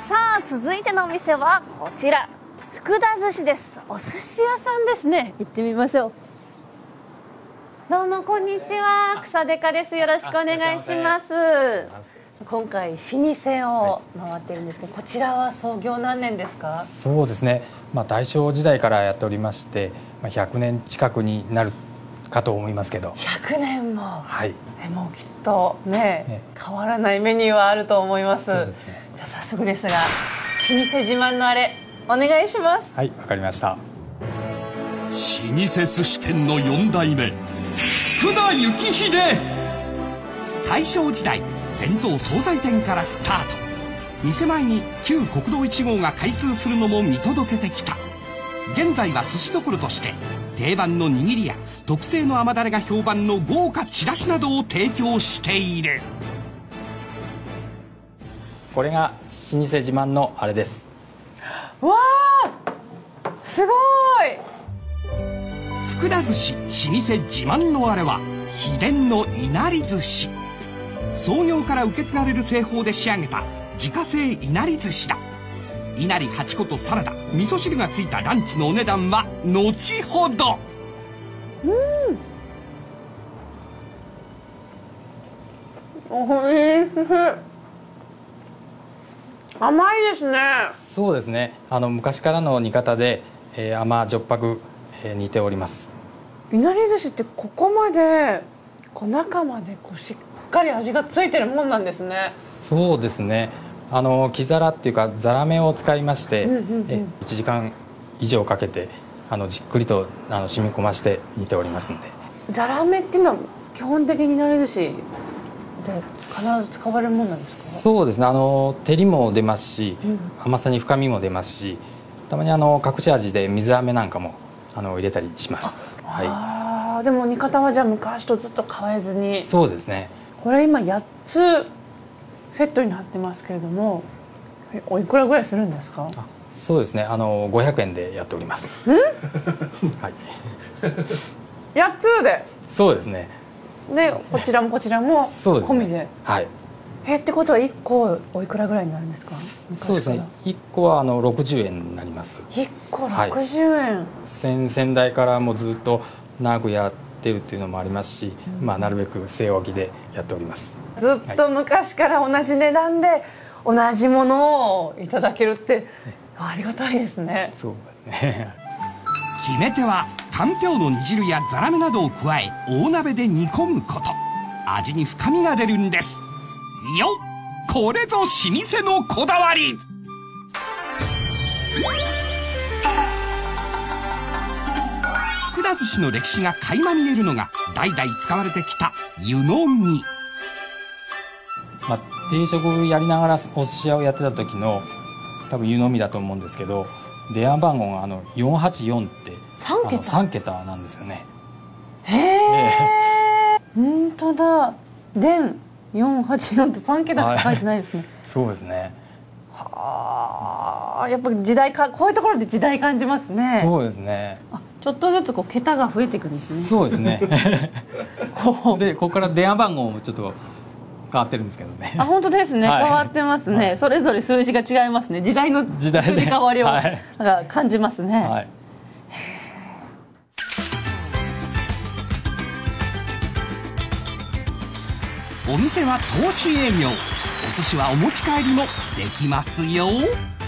さあ続いてのお店はこちら、福田寿司です。お寿司屋さんですね。行ってみましょう。どうもこんにちは、草デカです。よろしくお願いします。今回老舗を回っているんですけど、こちらは創業何年ですか？ そうですね、大正時代からやっておりまして、100年近くになるかと思いますけど。 100年も。 はい。 でもきっとね、変わらないメニューはあると思います。 そうですね。 じゃあ早速ですが、老舗自慢のあれお願いします。 はい、わかりました。 老舗寿司店の4代目、福田幸秀。大正時代、弁当惣菜店からスタート。店前に旧国道1号が開通するのも見届けてきた。現在は寿司処として定番の握りや特製の甘だれが評判の豪華ちらしなどを提供している。 これが老舗自慢のあれです。 わあ、すごい。 福田寿司老舗自慢のあれは秘伝のいなり寿司。創業から受け継がれる製法で仕上げた自家製いなり寿司だ。いなり8個とサラダ、味噌汁がついたランチのお値段は後ほど。 おいしい。甘いですね。 そうですね、昔からの煮方で、甘じょっぱく、煮ております。 いなり寿司ってここまで中までしっかり味がついてるもんなんですね。 そうですね、木皿っていうかざらめを使いまして、1時間以上かけてじっくりと染み込まして煮ておりますんで。 ざらめっていうのは基本的にいなり寿司で必ず使われるもんなんですか？ そうですね、照りも出ますし、甘さに深みも出ますし、たまに隠し味で水飴なんかも入れたりします。 はい。でも煮方はじゃあ昔とずっと変えずに。 そうですね。これ今8つセットになってますけれども、おいくらぐらいするんですか？ そうですね、500円でやっております。はい。 8つで。 そうですね。 でこちらも込みで。 はい。 ってことは1個おいくらぐらいになるんですか？ そうですね、1個は60円になります。 1個60円。 先々代からもうずっと長くやってるっていうのもありますし、なるべく据え置きでやっております。 ずっと昔から同じ値段で同じものをいただけるってありがたいですね。 そうですね。 決め手はかんぴょうの煮汁やざらめなどを加え大鍋で煮込むこと。味に深みが出るんです。よっ、これぞ老舗のこだわり。福田寿司の歴史が垣間見えるのが代々使われてきた湯飲み。 定食やりながらお寿司屋をやってた時の多分湯飲みだと思うんですけど、電話番号が484って3桁なんですよね。 へえ。本当だ。電484と3桁しか書いてないですね。 そうですね。 はあ、やっぱり時代こういうところで時代感じますね。 そうですね。 ちょっとずつ桁が増えていくんですね。 そうですね。でここから電話番号もちょっと変わってるんですけどね。 本当ですね。変わってますね。それぞれ数字が違いますね。時代の移り変わりをなんか感じますね。はい。 お店は投資営業。お寿司はお持ち帰りもできますよ。